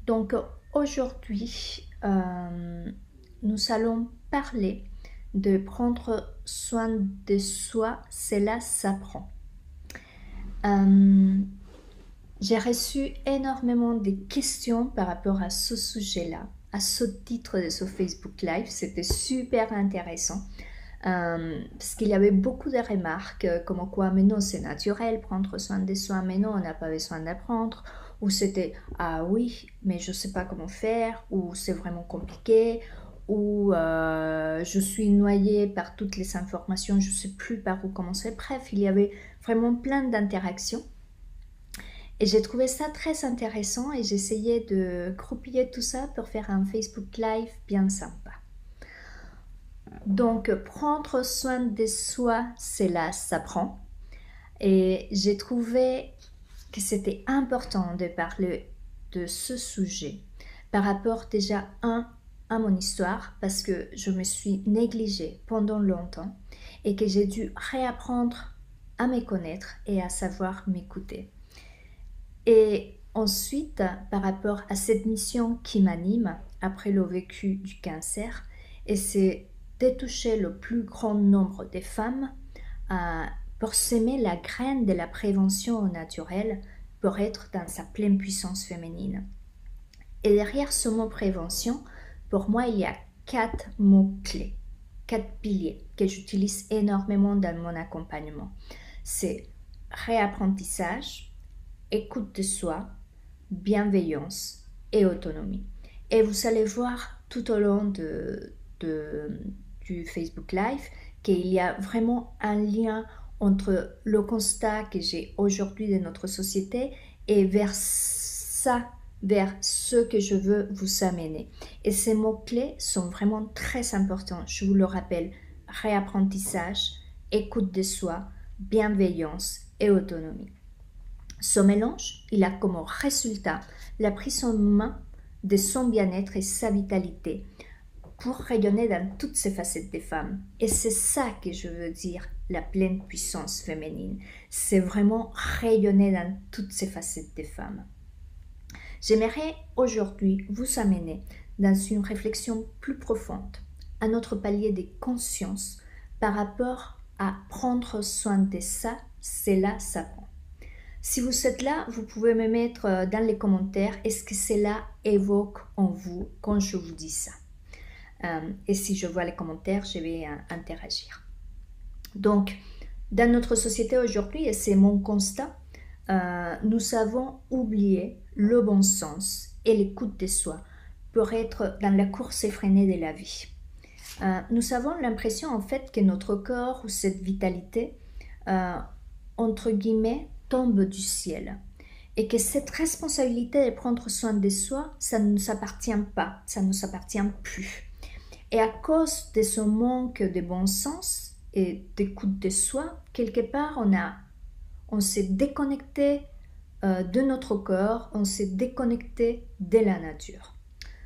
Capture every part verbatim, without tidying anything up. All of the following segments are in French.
Donc aujourd'hui, euh, nous allons parler de prendre soin de soi, cela s'apprend. Euh, j'ai reçu énormément de questions par rapport à ce sujet-là, à ce titre de ce Facebook Live. C'était super intéressant. Euh, parce qu'il y avait beaucoup de remarques euh, comme quoi mais non c'est naturel prendre soin de soi, mais non on n'a pas besoin d'apprendre, ou c'était ah oui mais je sais pas comment faire, ou c'est vraiment compliqué, ou euh, je suis noyée par toutes les informations, je sais plus par où commencer. Bref, il y avait vraiment plein d'interactions et j'ai trouvé ça très intéressant et j'essayais de groupiller tout ça pour faire un Facebook Live bien sympa. Donc, prendre soin de soi, cela s'apprend. Et j'ai trouvé que c'était important de parler de ce sujet par rapport déjà un, à mon histoire, parce que je me suis négligée pendant longtemps et que j'ai dû réapprendre à me connaître et à savoir m'écouter. Et ensuite, par rapport à cette mission qui m'anime après le vécu du cancer, et c'est de toucher le plus grand nombre de femmes euh, pour semer la graine de la prévention au naturel pour être dans sa pleine puissance féminine. Et derrière ce mot prévention, pour moi, il y a quatre mots clés, quatre piliers que j'utilise énormément dans mon accompagnement. C'est réapprentissage, écoute de soi, bienveillance et autonomie. Et vous allez voir tout au long de, de, du Facebook Live qu'il y a vraiment un lien entre le constat que j'ai aujourd'hui de notre société et vers ça, vers ce que je veux vous amener. Et ces mots-clés sont vraiment très importants. Je vous le rappelle, réapprentissage, écoute de soi, bienveillance et autonomie. Ce mélange, il a comme résultat la prise en main de son bien-être et sa vitalité pour rayonner dans toutes ces facettes des femmes. Et c'est ça que je veux dire, la pleine puissance féminine. C'est vraiment rayonner dans toutes ces facettes des femmes. J'aimerais aujourd'hui vous amener dans une réflexion plus profonde à notre palier de conscience par rapport à prendre soin de ça, cela s'apprend. Si vous êtes là, vous pouvez me mettre dans les commentaires est-ce que cela évoque en vous quand je vous dis ça. Euh, et si je vois les commentaires, je vais euh, interagir. Donc, dans notre société aujourd'hui, et c'est mon constat, euh, nous avons oublié le bon sens et l'écoute de soi pour être dans la course effrénée de la vie. Euh, nous avons l'impression en fait que notre corps ou cette vitalité, euh, entre guillemets, tombe du ciel et que cette responsabilité de prendre soin de soi, ça ne nous appartient pas, ça ne nous appartient plus. Et à cause de ce manque de bon sens et d'écoute de soi, quelque part on, a, on s'est déconnecté euh, de notre corps, on s'est déconnecté de la nature.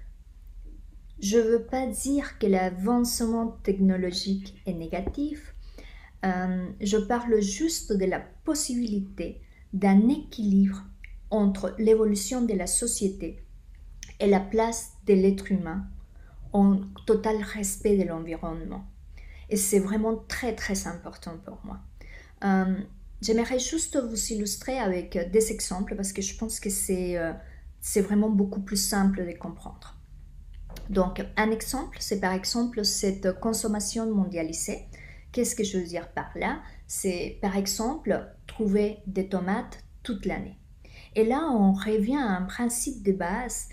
Je ne veux pas dire que l'avancement technologique est négatif, euh, je parle juste de la possibilité d'un équilibre entre l'évolution de la société et la place de l'être humain en total respect de l'environnement. Et c'est vraiment très très important pour moi. Euh, j'aimerais juste vous illustrer avec des exemples parce que je pense que c'est, euh, c'est vraiment beaucoup plus simple de comprendre. Donc un exemple, c'est par exemple cette consommation mondialisée. Qu'est-ce que je veux dire par là? C'est par exemple trouver des tomates toute l'année. Et là, on revient à un principe de base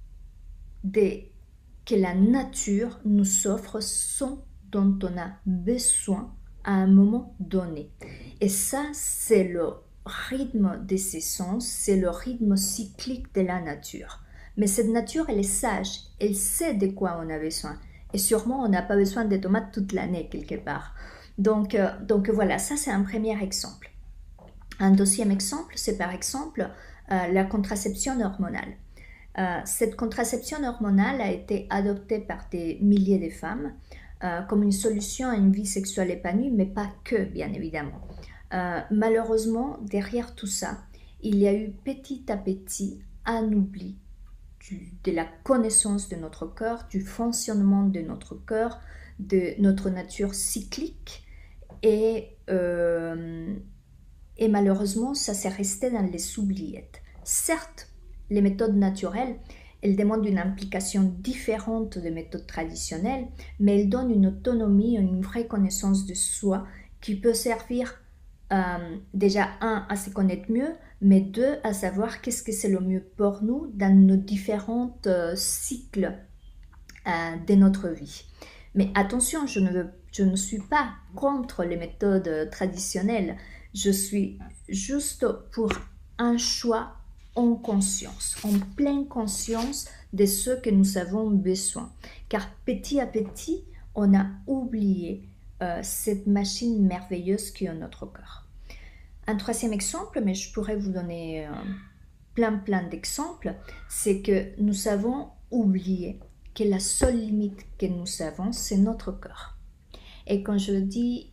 de, que la nature nous offre ce dont on a besoin à un moment donné. Et ça, c'est le rythme des saisons, c'est le rythme cyclique de la nature. Mais cette nature, elle est sage, elle sait de quoi on a besoin. Et sûrement, on n'a pas besoin de tomates toute l'année, quelque part. Donc, euh, donc voilà, ça c'est un premier exemple. Un deuxième exemple, c'est par exemple euh, la contraception hormonale. Euh, cette contraception hormonale a été adoptée par des milliers de femmes euh, comme une solution à une vie sexuelle épanouie, mais pas que, bien évidemment. Euh, malheureusement, derrière tout ça, il y a eu petit à petit un oubli du, de la connaissance de notre corps, du fonctionnement de notre corps, de notre nature cyclique. Et, euh, et malheureusement, ça s'est resté dans les oubliettes. Certes, les méthodes naturelles, elles demandent une implication différente des méthodes traditionnelles, mais elles donnent une autonomie, une vraie connaissance de soi qui peut servir euh, déjà, un, à se connaître mieux, mais deux, à savoir qu'est-ce que c'est le mieux pour nous dans nos différents euh, cycles euh, de notre vie. Mais attention, je ne, veux, je ne suis pas contre les méthodes traditionnelles, je suis juste pour un choix en conscience, en pleine conscience de ce que nous avons besoin. Car petit à petit, on a oublié euh, cette machine merveilleuse qui est notre corps. Un troisième exemple, mais je pourrais vous donner euh, plein plein d'exemples, c'est que nous avons oublié que la seule limite que nous avons, c'est notre corps. Et quand je dis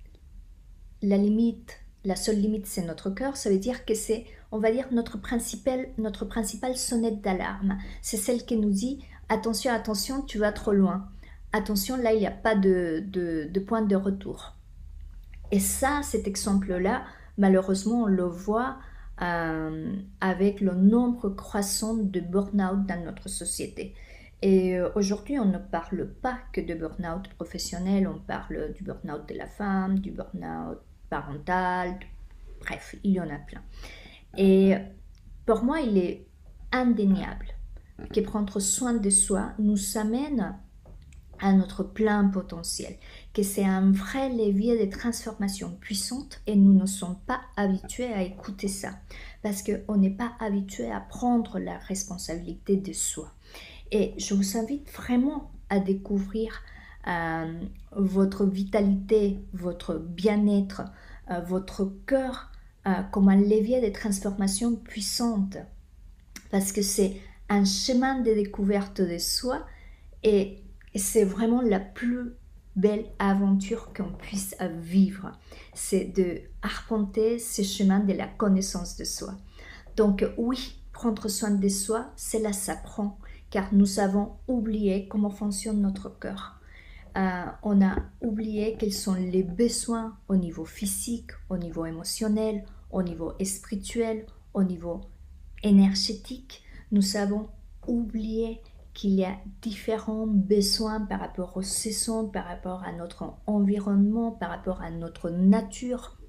la limite, la seule limite, c'est notre corps, ça veut dire que c'est, on va dire, notre principal, notre principale sonnette d'alarme. C'est celle qui nous dit, attention, attention, tu vas trop loin. Attention, là, il n'y a pas de, de, de point de retour. Et ça, cet exemple-là, malheureusement, on le voit euh, avec le nombre croissant de burn-out dans notre société. Et euh, aujourd'hui, on ne parle pas que de burn-out professionnel, on parle du burn-out de la femme, du burn-out parental, bref, il y en a plein. Et pour moi, il est indéniable que prendre soin de soi nous amène à notre plein potentiel, que c'est un vrai levier de transformation puissante et nous ne sommes pas habitués à écouter ça parce qu'on n'est pas habitué à prendre la responsabilité de soi. Et je vous invite vraiment à découvrir euh, votre vitalité, votre bien-être, euh, votre cœur euh, comme un levier de transformation puissante parce que c'est un chemin de découverte de soi et c'est vraiment la plus belle aventure qu'on puisse vivre. C'est de arpenter ce chemin de la connaissance de soi. Donc oui, prendre soin de soi, cela s'apprend, car nous avons oublié comment fonctionne notre cœur. Euh, on a oublié quels sont les besoins au niveau physique, au niveau émotionnel, au niveau spirituel, au niveau énergétique. Nous avons oublié qu'il y a différents besoins par rapport aux saisons, par rapport à notre environnement, par rapport à notre nature.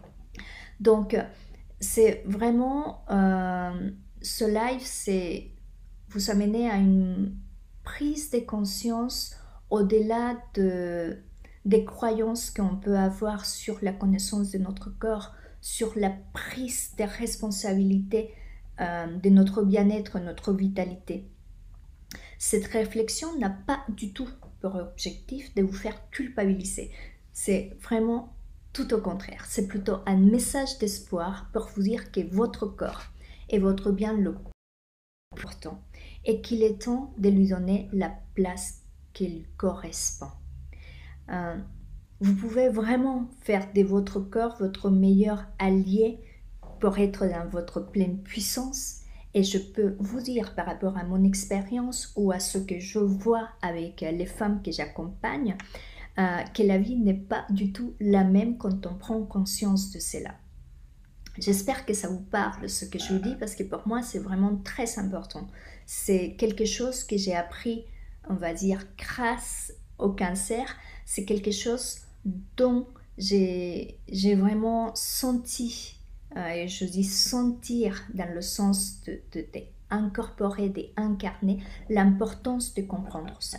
Donc, c'est vraiment, euh, ce live, c'est vous amener à une prise de conscience au-delà de, des croyances qu'on peut avoir sur la connaissance de notre corps, sur la prise de responsabilité euh, de notre bien-être, notre vitalité. Cette réflexion n'a pas du tout pour objectif de vous faire culpabiliser. C'est vraiment tout au contraire. C'est plutôt un message d'espoir pour vous dire que votre corps est votre bien le plus important et qu'il est temps de lui donner la place qu'il correspond. Euh, vous pouvez vraiment faire de votre corps votre meilleur allié pour être dans votre pleine puissance. Et je peux vous dire par rapport à mon expérience ou à ce que je vois avec les femmes que j'accompagne, euh, que la vie n'est pas du tout la même quand on prend conscience de cela. J'espère que ça vous parle ce que je vous dis parce que pour moi c'est vraiment très important. C'est quelque chose que j'ai appris, on va dire, grâce au cancer. C'est quelque chose dont j'ai, j'ai vraiment senti, euh, et je dis sentir dans le sens de, de, d'incorporer, d'incarner l'importance de comprendre ça.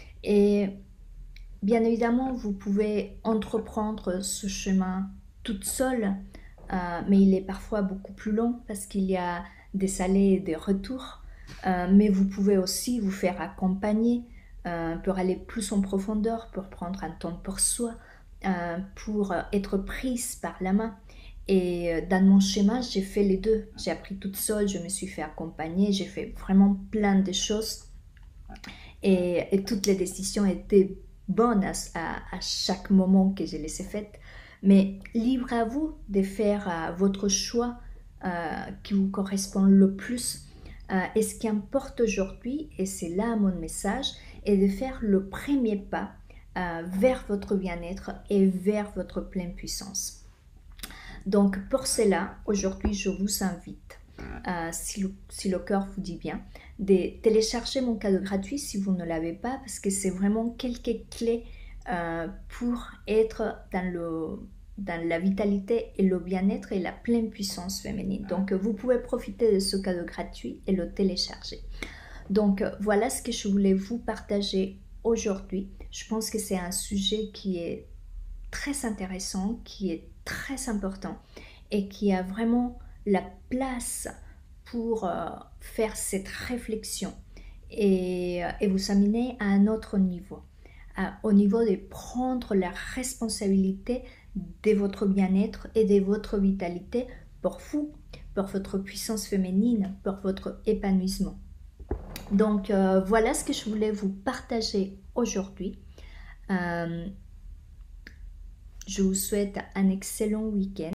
Et bien évidemment, vous pouvez entreprendre ce chemin toute seule, euh, mais il est parfois beaucoup plus long parce qu'il y a des allers et des retours. Euh, mais vous pouvez aussi vous faire accompagner euh, pour aller plus en profondeur, pour prendre un temps pour soi, euh, pour être prise par la main. Et dans mon schéma, j'ai fait les deux. J'ai appris toute seule, je me suis fait accompagner, j'ai fait vraiment plein de choses. Et, et toutes les décisions étaient bonnes à, à, à chaque moment que je les ai faites. Mais libre à vous de faire euh, votre choix euh, qui vous correspond le plus. Euh, et ce qui importe aujourd'hui, et c'est là mon message, est de faire le premier pas euh, vers votre bien-être et vers votre pleine puissance. Donc pour cela, aujourd'hui, je vous invite, euh, si, le, si le cœur vous dit bien, de télécharger mon cadeau gratuit si vous ne l'avez pas, parce que c'est vraiment quelques clés euh, pour être dans, le, dans la vitalité et le bien-être et la pleine puissance féminine. Donc vous pouvez profiter de ce cadeau gratuit et le télécharger. Donc voilà ce que je voulais vous partager aujourd'hui. Je pense que c'est un sujet qui est très intéressant, qui est très important et qui a vraiment la place pour euh, faire cette réflexion et, et vous amener à un autre niveau, à, au niveau de prendre la responsabilité de votre bien-être et de votre vitalité pour vous, pour votre puissance féminine, pour votre épanouissement. Donc euh, voilà ce que je voulais vous partager aujourd'hui. Euh, Je vous souhaite un excellent week-end.